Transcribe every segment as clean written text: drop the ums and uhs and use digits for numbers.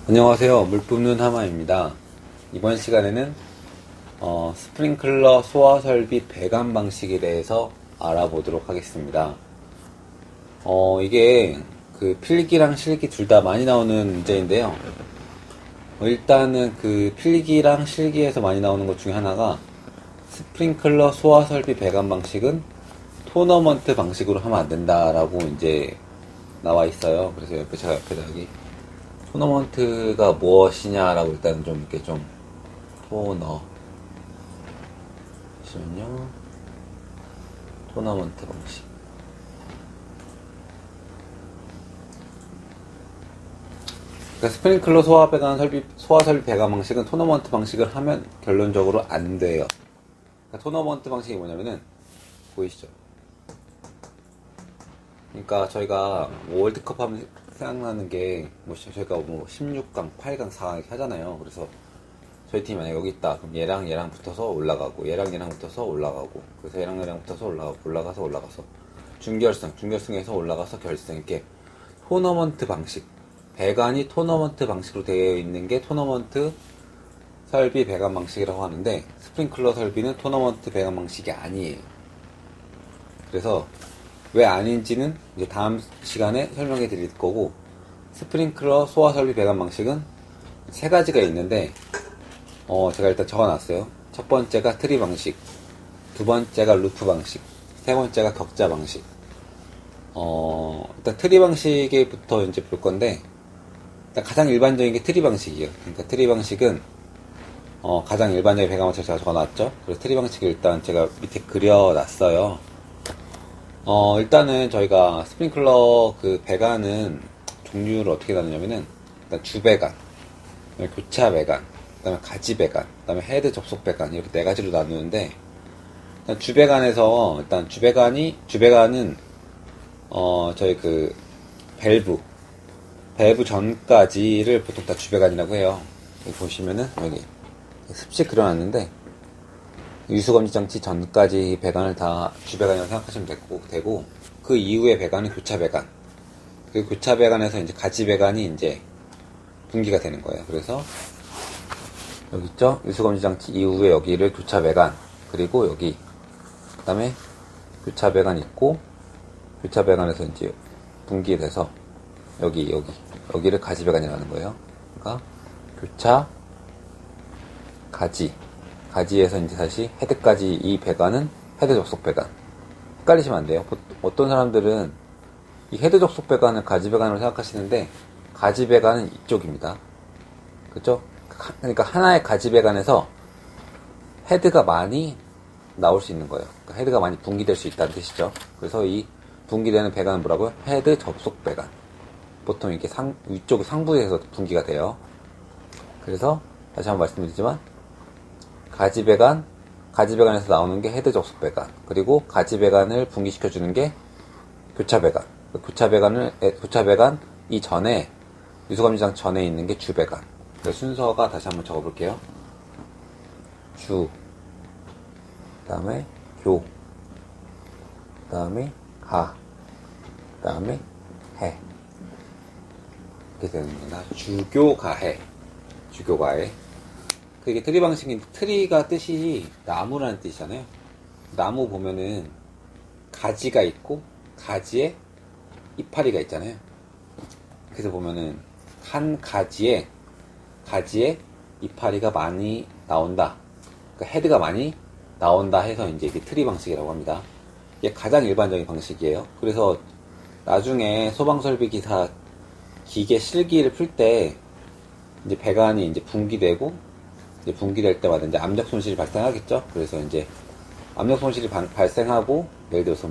안녕하세요. 물 뿜는 하마입니다. 이번 시간에는 스프링클러 소화 설비 배관 방식에 대해서 알아보도록 하겠습니다. 이게 그 필기랑 실기 둘 다 많이 나오는 문제인데요. 일단은 그 필기랑 실기에서 많이 나오는 것 중에 하나가 스프링클러 소화 설비 배관 방식은 토너먼트 방식으로 하면 안 된다라고 이제 나와 있어요. 그래서 제가 옆에다 여기 토너먼트가 무엇이냐라고 일단 좀 이렇게 좀 토너 잠시만요. 토너먼트 방식. 그러니까 스프링클러 소화 설비 배관 방식은 토너먼트 방식을 하면 결론적으로 안 돼요. 그러니까 토너먼트 방식이 뭐냐면은 보이시죠? 그러니까 저희가 월드컵 하면 생각나는 게 저희가 16강, 8강, 4강 이렇게 하잖아요. 그래서 저희 팀이 만약에 여기 있다. 그럼 얘랑 붙어서 올라가고, 얘랑 붙어서 올라가고, 그래서 얘랑 붙어서 올라가서 준결승에서 올라가서 결승, 이렇게 토너먼트 방식, 배관이 토너먼트 방식으로 되어 있는 게 토너먼트 설비 배관 방식이라고 하는데, 스프링클러 설비는 토너먼트 배관 방식이 아니에요. 그래서 왜 아닌지는 이제 다음 시간에 설명해 드릴 거고, 스프링클러 소화 설비 배관 방식은 세 가지가 있는데, 제가 일단 적어놨어요. 첫 번째가 트리 방식, 두 번째가 루프 방식, 세 번째가 격자 방식. 일단 트리 방식부터 이제 볼 건데, 일단 가장 일반적인 게 트리 방식이에요. 그러니까 트리 방식은, 가장 일반적인 배관 방식을 제가 적어놨죠. 그래서 트리 방식을 일단 제가 밑에 그려놨어요. 일단은 저희가 스프링클러 그 배관은 종류를 어떻게 나누냐면은, 일단 주배관, 교차 배관, 그 다음에 가지 배관, 그 다음에 헤드 접속 배관, 이렇게 네 가지로 나누는데, 일단 주배관에서, 일단 주배관은, 저희 그, 밸브 전까지를 보통 다 주배관이라고 해요. 여기 보시면은, 여기, 습식 그려놨는데, 유수검지 장치 전까지 배관을 다 주배관이라고 생각하시면 되고, 그 이후의 배관은 교차 배관. 그 교차 배관에서 이제 가지 배관이 이제 분기가 되는 거예요. 그래서, 여기 있죠? 유수검지 장치 이후에 여기를 교차 배관, 그리고 여기, 그 다음에 교차 배관 있고, 교차 배관에서 이제 분기돼서, 여기를 가지 배관이라는 거예요. 그러니까, 교차, 가지에서 이제 다시 헤드까지 이 배관은 헤드 접속 배관. 헷갈리시면 안 돼요. 어떤 사람들은 이 헤드 접속 배관을 가지 배관으로 생각하시는데, 가지 배관은 이쪽입니다. 그죠? 그러니까 하나의 가지 배관에서 헤드가 많이 나올 수 있는 거예요. 그러니까 헤드가 많이 분기될 수 있다는 뜻이죠. 그래서 이 분기되는 배관은 뭐라고요? 헤드 접속 배관. 보통 이렇게 위쪽 상부에서 분기가 돼요. 그래서 다시 한번 말씀드리지만, 가지 배관에서 나오는 게 헤드 접속 배관, 그리고 가지 배관을 분기시켜주는 게 교차 배관. 교차 배관 이전에, 유수검지장 전에 있는 게 주 배관. 순서가 다시 한번 적어볼게요. 주, 그 다음에 교, 그 다음에 가, 그 다음에 해. 이렇게 되는 겁니다. 주교가해. 그게 트리 방식인데, 트리가 뜻이 나무라는 뜻이잖아요. 나무 보면은 가지가 있고 가지에 이파리가 있잖아요. 그래서 보면은 한 가지에 이파리가 많이 나온다, 그러니까 헤드가 많이 나온다 해서 이제 이게 트리 방식이라고 합니다. 이게 가장 일반적인 방식이에요. 그래서 나중에 소방설비 기사 기계 실기를 풀 때 이제 배관이 이제 분기되고, 이제 분기될 때마다 이제 압력 손실이 발생하겠죠. 그래서 이제 압력 손실이 발생하고, 예를 들어서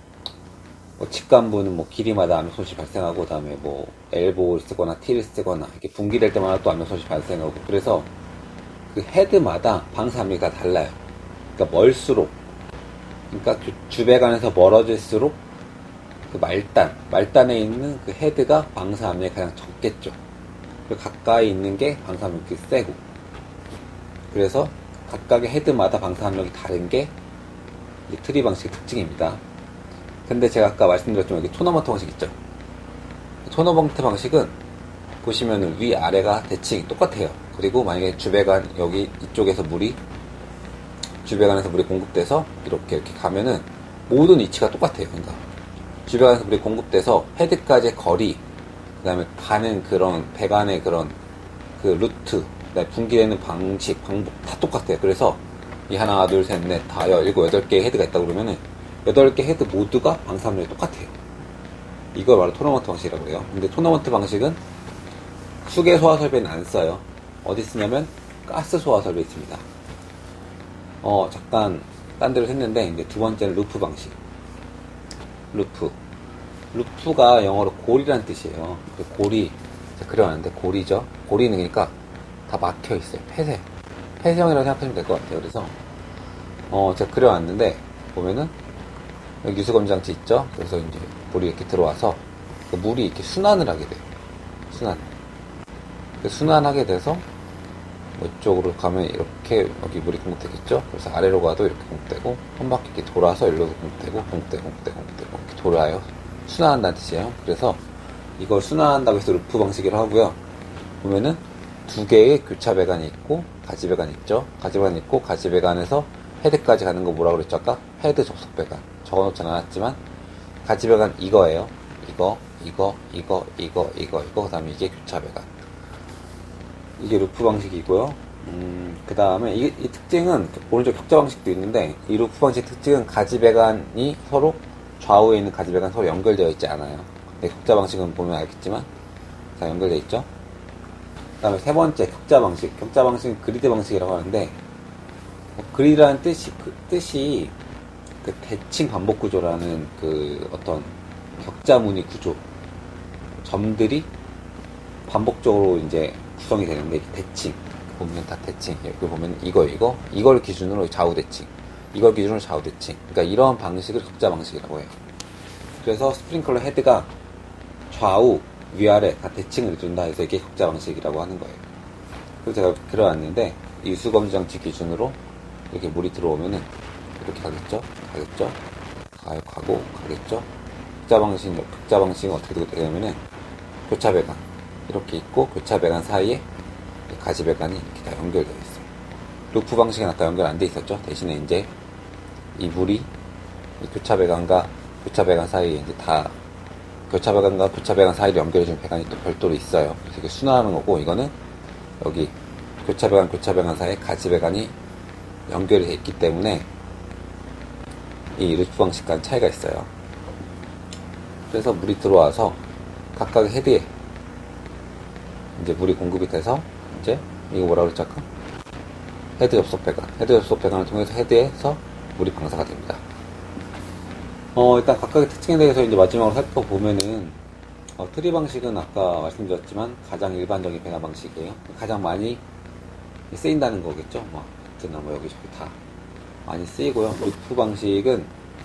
직관부는 길이마다 압력 손실이 발생하고, 그다음에 엘보를 쓰거나 T를 쓰거나 이렇게 분기될 때마다 또 압력 손실이 발생하고, 그래서 그 헤드마다 방사 압력이 다 달라요. 그러니까 멀수록, 그러니까 주배관에서 멀어질수록 그 말단에 있는 그 헤드가 방사 압력이 가장 적겠죠. 그리고 가까이 있는 게 방사 압력이 세고, 그래서 각각의 헤드마다 방사 압력이 다른 게 트리 방식의 특징입니다. 근데 제가 아까 말씀드렸지만 여기 토너먼트 방식 있죠? 토너먼트 방식은 보시면은 위아래가 대칭이 똑같아요. 그리고 만약에 주배관 여기 이쪽에서 주배관에서 물이 공급돼서 이렇게 가면은 모든 위치가 똑같아요. 그러니까 주배관에서 물이 공급돼서 헤드까지의 거리, 그 다음에 가는 그런 배관의 그런 그 루트, 그다음에 분기되는 방식, 방법 다 똑같아요. 그래서 이 하나, 둘, 셋, 넷, 다, 일곱, 여덟 개의 헤드가 있다고 그러면은 8개 헤드 모두가 방사압력이 똑같아요. 이걸 바로 토너먼트 방식이라고 해요. 근데 토너먼트 방식은 수계 소화 설비는 안 써요. 어디 쓰냐면 가스 소화 설비에 있습니다. 잠깐 딴 데로 했는데 이제 두 번째는 루프 방식. 루프가 영어로 골이라는 뜻이에요. 골이 그려놨는데 골이죠. 골이는 그러니까 다 막혀 있어요. 폐쇄형이라고 생각하시면 될 것 같아요. 그래서 제가 그려놨는데 보면은 여기 유수검장치 있죠. 그래서 이제 물이 이렇게 들어와서 그 물이 이렇게 순환을 하게 돼요. 순환하게 돼서 이쪽으로 가면 이렇게 여기 물이 공급되겠죠. 그래서 아래로 가도 이렇게 공급되고 한 바퀴 이렇게 돌아서 일로도 공급되고 이렇게 돌아요. 순환한다는 뜻이에요. 그래서 이걸 순환한다고 해서 루프 방식이라고 하고요. 보면은 두 개의 교차 배관이 있고 가지 배관이 있죠. 가지 배관이 있고 가지 배관에서 헤드까지 가는 거 뭐라고 그랬죠? 아까 헤드 접속 배관 적어놓진 않았지만 가지 배관 이거예요. 이거 그 다음에 이게 교차 배관. 이게 루프 방식이고요. 그 다음에 이 특징은 오른쪽 격자 방식도 있는데 이 루프 방식 특징은 가지 배관이 서로 좌우에 있는 가지 배관 서로 연결되어 있지 않아요. 근데 격자 방식은 보면 알겠지만 다 연결되어 있죠. 그 다음에 세 번째 격자 방식은 그리드 방식이라고 하는데 그리드라는 뜻이 그 대칭 반복 구조라는 그 어떤 격자 무늬 구조 점들이 반복적으로 이제 구성이 되는데 대칭 보면 다 대칭 여기 보면 이걸 기준으로 좌우 대칭 그러니까 이러한 방식을 격자 방식이라고 해요. 그래서 스프링클러 헤드가 좌우 위아래 다 대칭을 이룬다 해서 이게 격자 방식이라고 하는 거예요. 그래서 제가 그려놨는데 이 유수검지 장치 기준으로 이렇게 물이 들어오면은 이렇게 가겠죠. 가겠죠. 격자 방식은 어떻게 되냐면은 교차 배관 이렇게 있고 교차 배관 사이에 가지 배관이 이렇게 다 연결되어 있어요. 루프 방식은 아까 연결 안 돼 있었죠. 대신에 이제 이 물이 이 교차 배관과 교차 배관 사이에 이제 다 교차 배관과 교차 배관 사이를 연결해주는 배관이 또 별도로 있어요. 그래서 이게 순환하는 거고 이거는 여기 교차 배관 사이에 가지 배관이 연결이 되어 있기 때문에 이 루프 방식과는 차이가 있어요. 그래서 물이 들어와서 각각의 헤드에 이제 물이 공급이 돼서 이제 이거 뭐라고 그랬죠 아까? 헤드 접속 배관을 통해서 헤드에서 물이 방사가 됩니다. 일단 각각의 특징에 대해서 이제 마지막으로 살펴보면은 트리 방식은 아까 말씀드렸지만 가장 일반적인 배관 방식이에요. 가장 많이 쓰인다는 거겠죠. 뭐 여기저기 다 많이 쓰이고요. 루프 방식은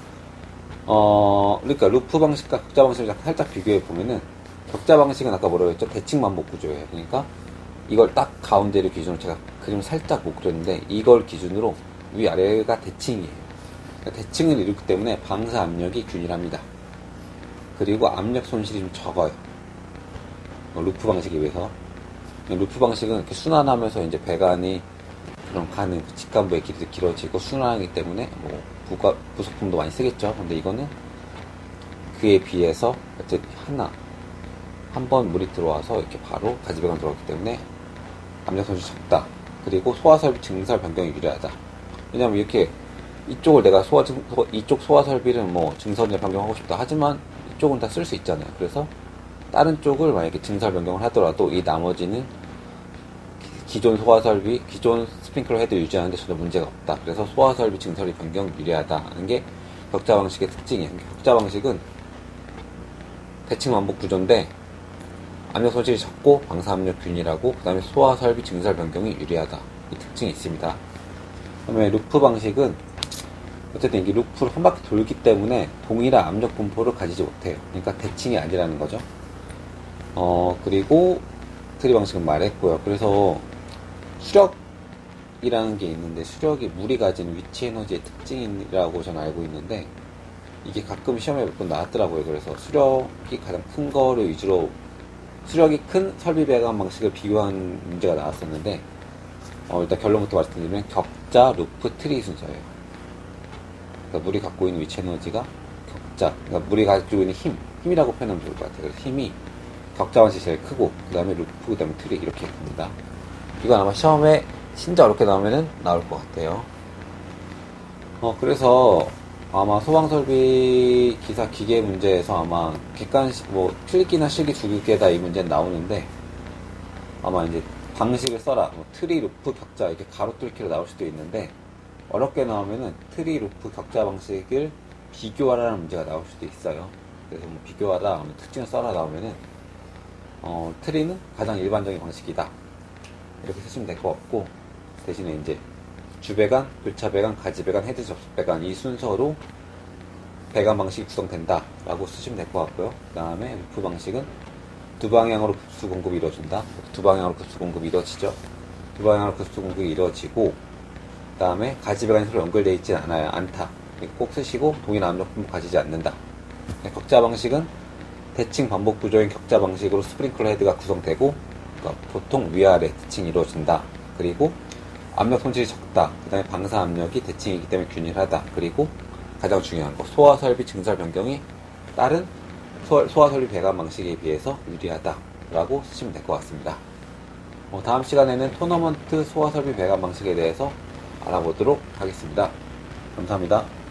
그러니까 루프 방식과 격자 방식을 살짝 비교해 보면은 격자 방식은 아까 뭐라고 했죠? 대칭 반복 구조예요. 그러니까 이걸 딱 가운데를 기준으로 제가 그림 살짝 못 그렸는데 이걸 기준으로 위아래가 대칭이에요. 그러니까 대칭을 이루기 때문에 방사 압력이 균일합니다. 그리고 압력 손실이 좀 적어요. 루프 방식에 비해서. 루프 방식은 이렇게 순환하면서 이제 배관이 그런 가는 직관부의 길이도 길어지고 순환하기 때문에 뭐 부속품도 많이 쓰겠죠. 근데 이거는 그에 비해서 어쨌든 한 번 물이 들어와서 이렇게 바로 가지 배관 들어왔기 때문에 압력 손실이 적다. 그리고 소화 설비 증설 변경이 유리하다. 왜냐면 이렇게 이쪽을 내가 이쪽 소화 설비를 뭐 증설 변경하고 싶다 하지만 이쪽은 다 쓸 수 있잖아요. 그래서 다른 쪽을 만약에 증설 변경을 하더라도 이 나머지는 기존 소화 설비, 기존 스프링클러 헤드 유지하는데 전혀 문제가 없다. 그래서 소화 설비 증설이 변경 유리하다는 게 격자 방식의 특징이에요. 격자 방식은 대칭 반복 구조인데 압력 손실이 적고 방사 압력 균일하고 그 다음에 소화 설비 증설 변경이 유리하다. 이 특징이 있습니다. 그다음에 루프 방식은 어쨌든 이게 루프를 한 바퀴 돌기 때문에 동일한 압력 분포를 가지지 못해요. 그러니까 대칭이 아니라는 거죠. 그리고 트리 방식은 말했고요. 그래서 수력이라는 게 있는데 수력이 물이 가지는 위치 에너지의 특징이라고 저는 알고 있는데 이게 가끔 시험에 몇 번 나왔더라고요. 그래서 수력이 가장 큰 거를 위주로 수력이 큰 설비 배관 방식을 비교한 문제가 나왔었는데, 일단 결론부터 말씀드리면 격자, 루프, 트리 순서예요. 그러니까 물이 갖고 있는 위치 에너지가 격자, 그러니까 물이 가지고 있는 힘이라고 표현하면 좋을 것 같아요. 그래서 힘이 격자 방식이 제일 크고, 그 다음에 루프, 그 다음에 트리 이렇게 갑니다. 이건 아마 시험에 진짜 어렵게 나오면은 나올 것 같아요. 그래서 아마 소방설비 기사 기계 문제에서 아마 객관식, 필기나 실기 두 개다 이 문제는 나오는데, 아마 이제 방식을 써라, 트리, 루프, 격자 이렇게 가로 뚫기로 나올 수도 있는데, 어렵게 나오면은 트리, 루프, 격자 방식을 비교하라는 문제가 나올 수도 있어요. 그래서 비교하다, 특징을 써라 나오면은, 트리는 가장 일반적인 방식이다. 이렇게 쓰시면 될 것 같고, 대신에 이제 주배관, 교차배관, 가지배관, 헤드 접속배관 이 순서로 배관 방식이 구성된다 라고 쓰시면 될 것 같고요. 그 다음에 루프 방식은 두 방향으로 급수 공급이 이루어진다. 두 방향으로 급수 공급이 이루어지죠. 두 방향으로 급수 공급이 이루어지고, 그 다음에 가지배관이 서로 연결되어 있지 않다. 꼭 쓰시고 동일한 압력 분포 가지지 않는다. 격자 방식은 대칭 반복 구조인 격자 방식으로 스프링클러 헤드가 구성되고, 그러니까 보통 위아래 대칭이 이루어진다. 그리고 압력 손질이 적다. 그 다음에 방사 압력이 대칭이기 때문에 균일하다. 그리고 가장 중요한 거, 소화 설비 증설 변경이 다른 소화 설비 배관 방식에 비해서 유리하다 라고 쓰시면 될 것 같습니다. 다음 시간에는 토너먼트 소화 설비 배관 방식에 대해서 알아보도록 하겠습니다. 감사합니다.